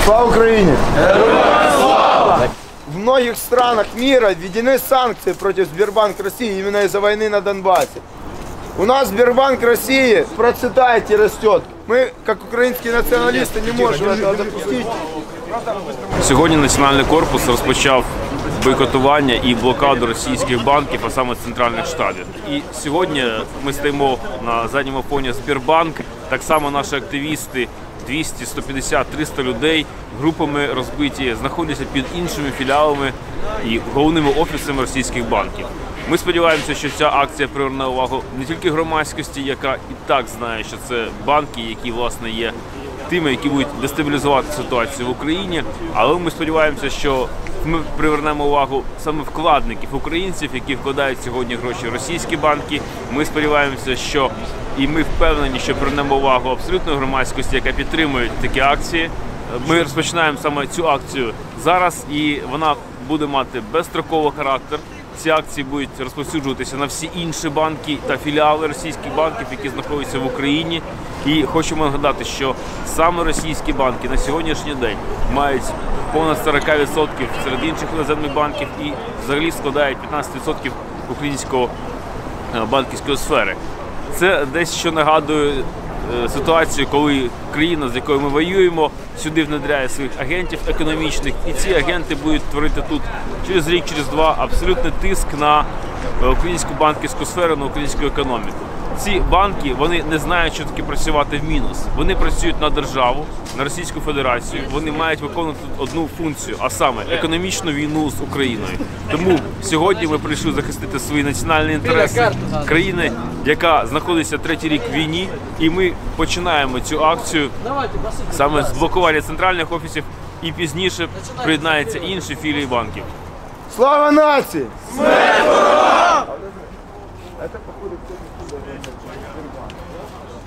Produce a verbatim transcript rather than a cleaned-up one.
Слава Украине! В многих странах мира введены санкции против Сбербанк России именно из-за войны на Донбассе. У нас Сбербанк России процветает и растет. Мы, как украинские националисты, не можем этого допустить. Сьогодні Національний корпус розпочав бойкотування і блокаду російських банків, а саме центральних штабів. І сьогодні ми стоїмо на задньому фоні Сбербанк. Так само наші активісти, двісті, сто п'ятдесят, триста людей, групами розбиті, знаходяться під іншими філіалами і головними офісами російських банків. Ми сподіваємося, що ця акція приверне увагу не тільки громадськості, яка і так знає, що це банки, які, власне, є тими, які будуть дестабілізувати ситуацію в Україні, але ми сподіваємося, що ми привернемо увагу саме вкладників, українців, які вкладають сьогодні гроші в російські банки. Ми сподіваємося, що і ми впевнені, що привернемо увагу абсолютної громадськості, яка підтримує такі акції. Ми розпочинаємо саме цю акцію зараз, і вона буде мати безстроковий характер. Ці акції будуть розповсюджуватися на всі інші банки та філіали російських банків, які знаходяться в Україні. І хочемо нагадати, що саме російські банки на сьогоднішній день мають понад сорок відсотків серед інших іноземних банків і взагалі складають п'ятнадцять відсотків української банківської сфери. Це десь що нагадує ситуацію, коли країна, з якою ми воюємо, сюди внедряє своїх агентів економічних, і ці агенти будуть творити тут через рік, через два абсолютний тиск на українську банківську сферу, на українську економіку. Ці банки, вони не знають, що таке працювати в мінус. Вони працюють на державу, на Російську Федерацію, вони мають виконувати одну функцію, а саме економічну війну з Україною. Тому сьогодні ми прийшли захистити свої національні інтереси країни, яка знаходиться третій рік в війні, і ми починаємо цю акцію саме з блокування центральних офісів, і пізніше приєднаються інші філії банків. Слава нации! Смерть ворогам!